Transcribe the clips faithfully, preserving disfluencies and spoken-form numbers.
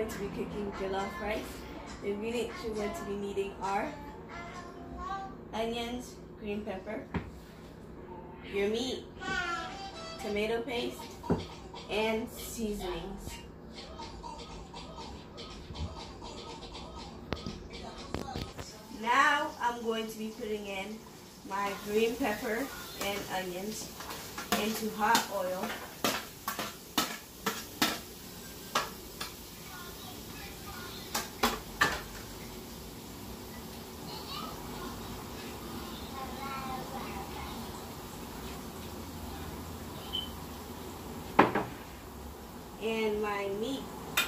going to be cooking jollof rice. The ingredients you're going to be needing are onions, green pepper, your meat, tomato paste, and seasonings. Now I'm going to be putting in my green pepper and onions into hot oil. And my meat.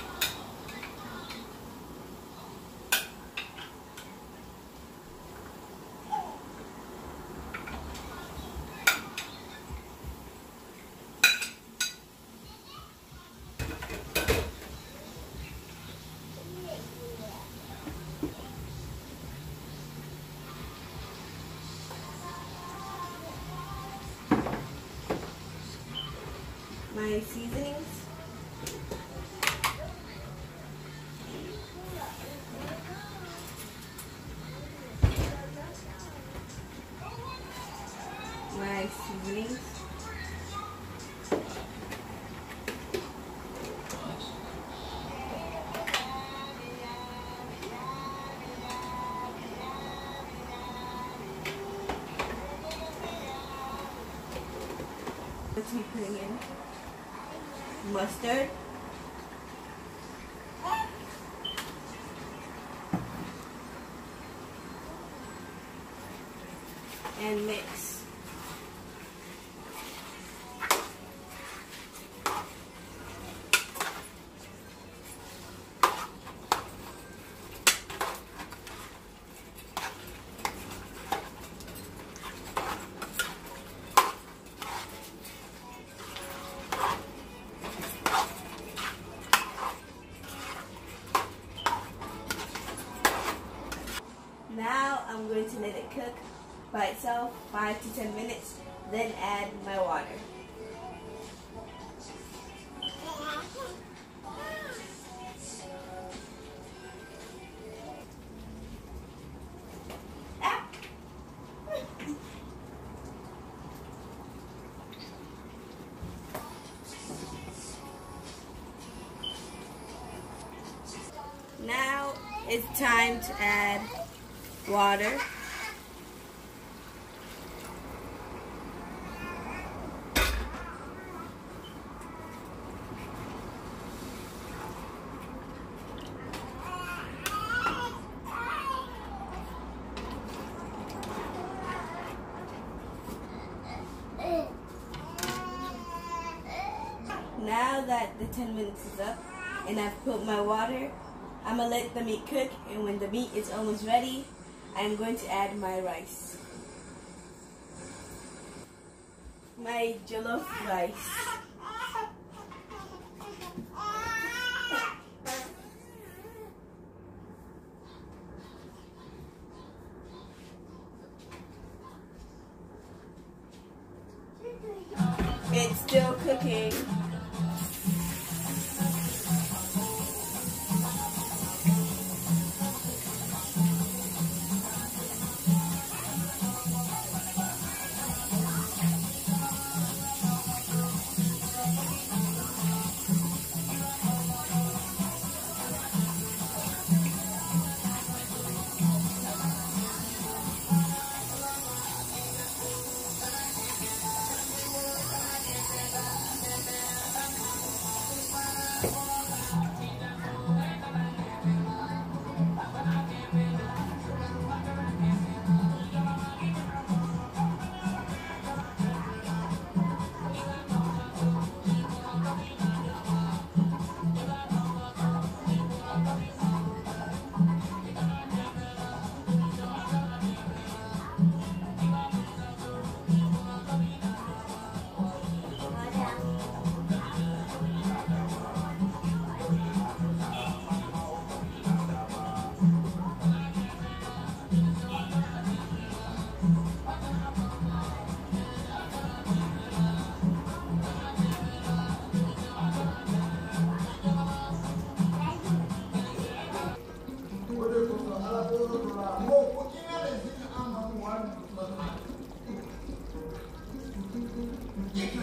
My seasonings. My seasonings. Let's be putting in mustard, and mix. Now I'm going to let it cook by itself five to ten minutes, then add my water. Ah. Now it's time to add water. Now that the ten minutes is up and I've put my water, I'm going to let the meat cook, and when the meat is almost ready, I'm going to add my rice. My jollof rice. It's still cooking.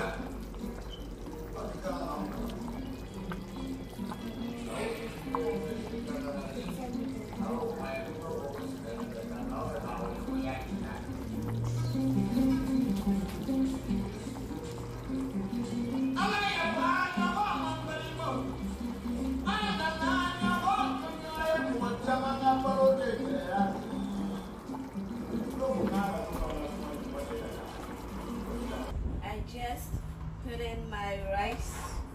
I just put in my rice.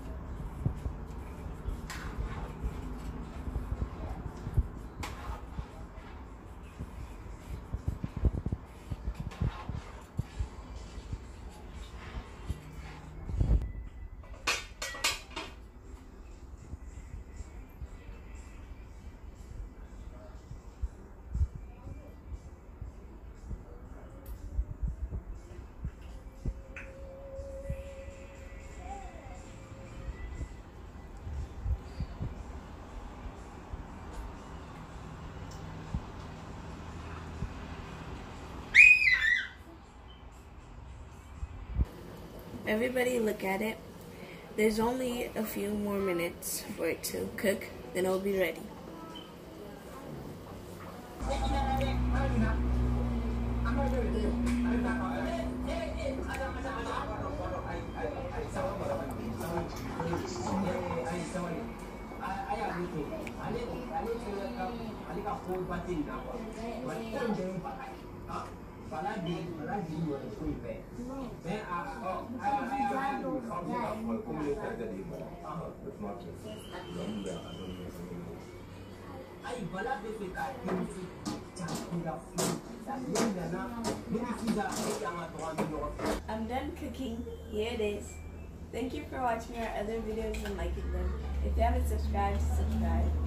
Everybody look at it. There's only a few more minutes for it to cook, then it'll be ready. I'm done cooking. Here it is. Thank you for watching our other videos and liking them. If you haven't subscribed, subscribe.